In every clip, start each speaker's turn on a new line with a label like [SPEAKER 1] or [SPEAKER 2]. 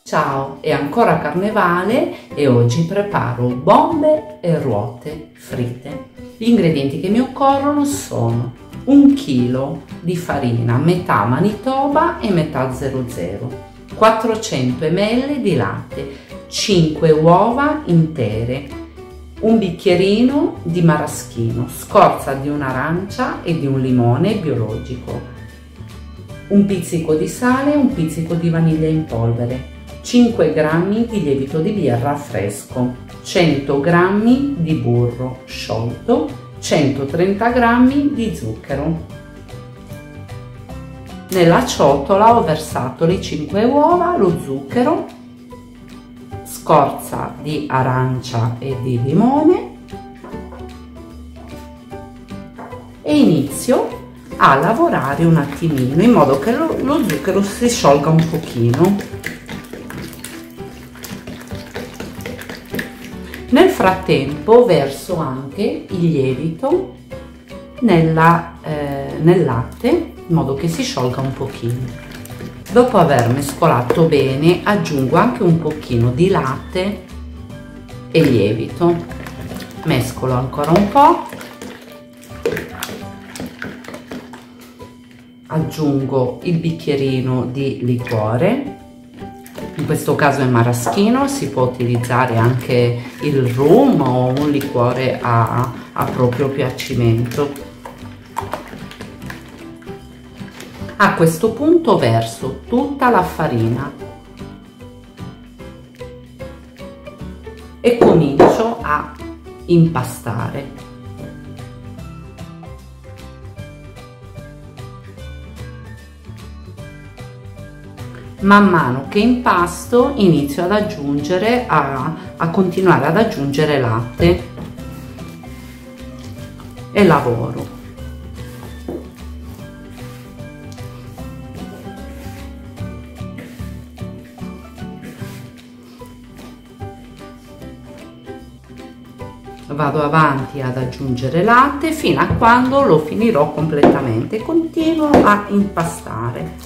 [SPEAKER 1] Ciao, è ancora carnevale e oggi preparo bombe e ruote fritte. Gli ingredienti che mi occorrono sono 1 chilo di farina, metà Manitoba e metà 00, 400 ml di latte, 5 uova intere, un bicchierino di maraschino, scorza di un'arancia e di un limone biologico, un pizzico di sale e un pizzico di vaniglia in polvere, 5 g di lievito di birra fresco, 100 g di burro sciolto, 130 g di zucchero. Nella ciotola ho versato le 5 uova, lo zucchero, scorza di arancia e di limone e inizio a lavorare un attimino in modo che lo zucchero si sciolga un pochino. Nel frattempo verso anche il lievito nel latte in modo che si sciolga un pochino. Dopo aver mescolato bene aggiungo anche un pochino di latte e lievito, mescolo ancora un po', aggiungo il bicchierino di liquore, in questo caso è maraschino, si può utilizzare anche il rum o un liquore a proprio piacimento. A questo punto verso tutta la farina e comincio a impastare. Man mano che impasto inizio ad aggiungere a continuare ad aggiungere latte e lavoro. Vado avanti ad aggiungere latte fino a quando lo finirò completamente. Continuo a impastare.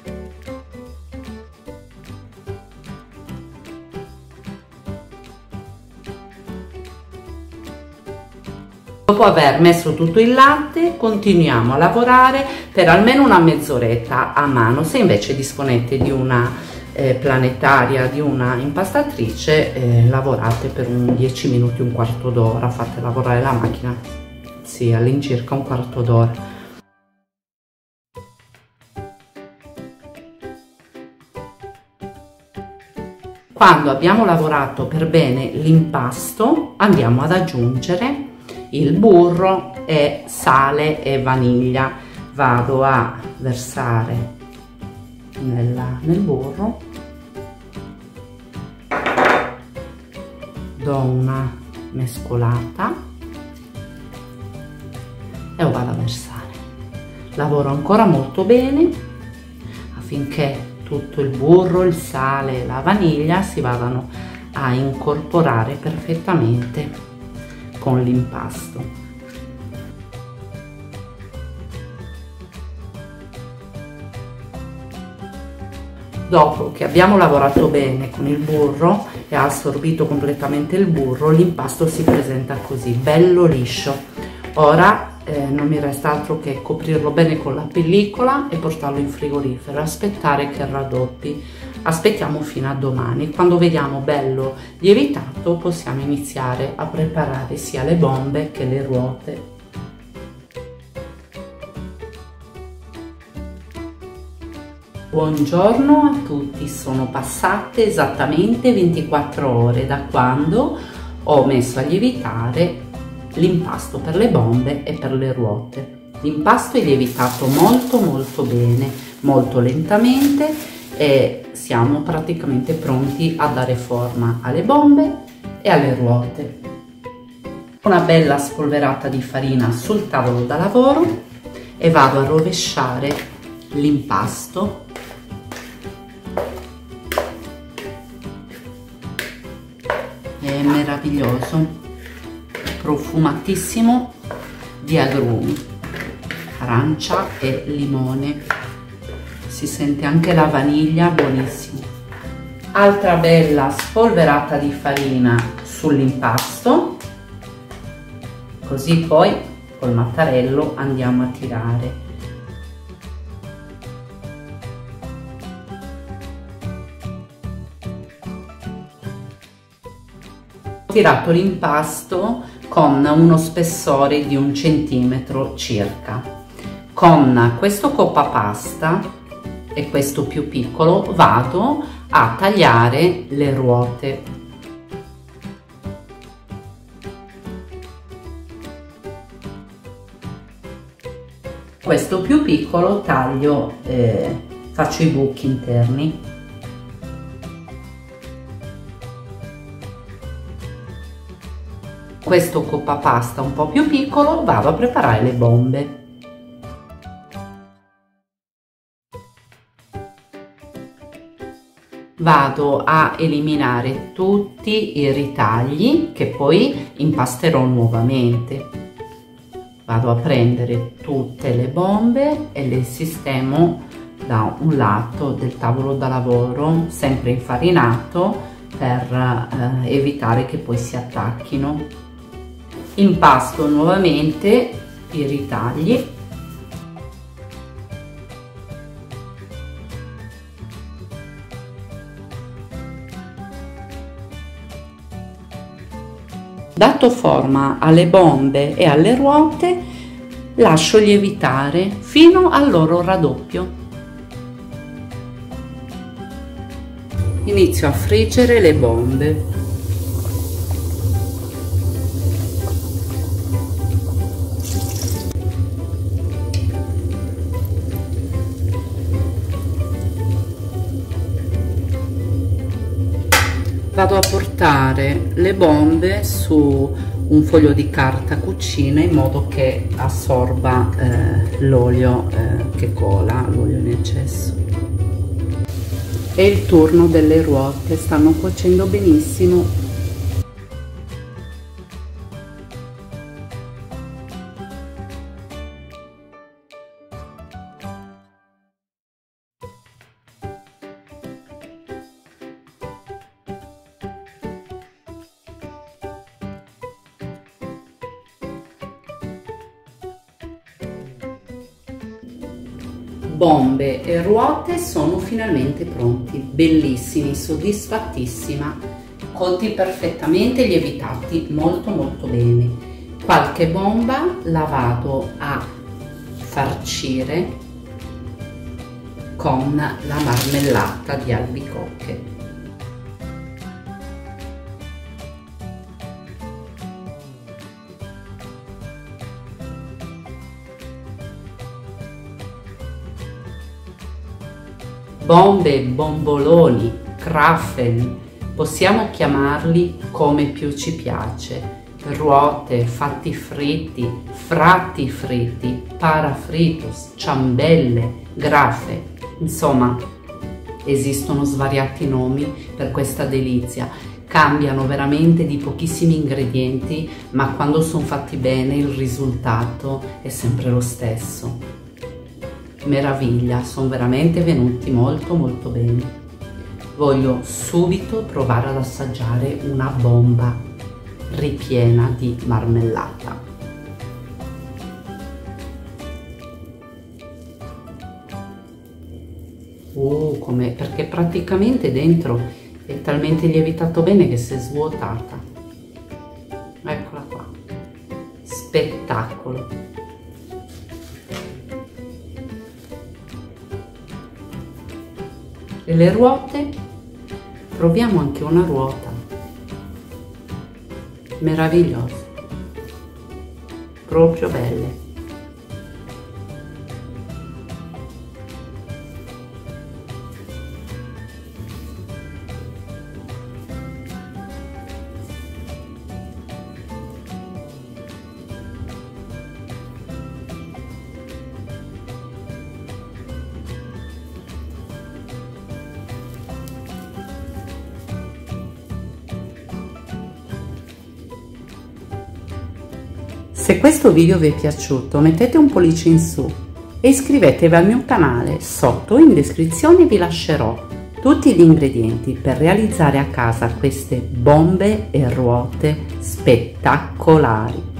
[SPEAKER 1] Dopo aver messo tutto il latte continuiamo a lavorare per almeno una mezz'oretta a mano. Se invece disponete di una planetaria, di una impastatrice, lavorate per 10 minuti, un quarto d'ora, fate lavorare la macchina, sì, all'incirca un quarto d'ora. Quando abbiamo lavorato per bene l'impasto andiamo ad aggiungere il burro e sale e vaniglia. Vado a versare nel burro, do una mescolata e lo vado a versare. Lavoro ancora molto bene affinché tutto il burro, il sale e la vaniglia si vadano a incorporare perfettamente con l'impasto. Dopo che abbiamo lavorato bene con il burro e ha assorbito completamente il burro, l'impasto si presenta così, bello liscio. Ora non mi resta altro che coprirlo bene con la pellicola e portarlo in frigorifero, aspettare che raddoppi. Aspettiamo fino a domani. Quando vediamo bello lievitato possiamo iniziare a preparare sia le bombe che le ruote. Buongiorno a tutti, sono passate esattamente 24 ore da quando ho messo a lievitare l'impasto per le bombe e per le ruote. L'impasto è lievitato molto bene, molto lentamente e siamo praticamente pronti a dare forma alle bombe e alle ruote. Una bella spolverata di farina sul tavolo da lavoro e vado a rovesciare l'impasto è meraviglioso, profumatissimo di agrumi, arancia e limone, si sente anche la vaniglia, buonissimo. Altra bella spolverata di farina sull'impasto, così poi col mattarello andiamo a tirare. Ho tirato l'impasto con uno spessore di 1 centimetro circa. Con questo coppapasta e questo più piccolo vado a tagliare le ruote. Questo più piccolo taglio, faccio i buchi interni. Questo coppapasta un po' più piccolo vado a preparare le bombe. Vado a eliminare tutti i ritagli che poi impasterò nuovamente. Vado a prendere tutte le bombe e le sistemo da un lato del tavolo da lavoro, sempre infarinato, per evitare che poi si attacchino. Impasto nuovamente i ritagli. Dato forma alle bombe e alle ruote, lascio lievitare fino al loro raddoppio. Inizio a friggere le bombe. Vado a portare le bombe su un foglio di carta cucina in modo che assorba l'olio che cola, l'olio in eccesso. È il turno delle ruote, stanno cuocendo benissimo. Bombe e ruote sono finalmente pronti, bellissimi, soddisfattissima, cotti perfettamente, lievitati molto bene. Qualche bomba la vado a farcire con la marmellata di albicocche. Bombe, bomboloni, krafen, possiamo chiamarli come più ci piace, ruote, fatti fritti, fratti fritti, parafritos, ciambelle, grafe, insomma esistono svariati nomi per questa delizia, cambiano veramente di pochissimi ingredienti, ma quando sono fatti bene il risultato è sempre lo stesso. Meraviglia, sono veramente venuti molto bene. Voglio subito provare ad assaggiare una bomba ripiena di marmellata. Perché praticamente dentro è talmente lievitato bene che si è svuotata. Eccola qua, spettacolo. E le ruote? Proviamo anche una ruota. Meravigliose, proprio belle. Se questo video vi è piaciuto mettete un pollice in su e iscrivetevi al mio canale, sotto in descrizione vi lascerò tutti gli ingredienti per realizzare a casa queste bombe e ruote spettacolari.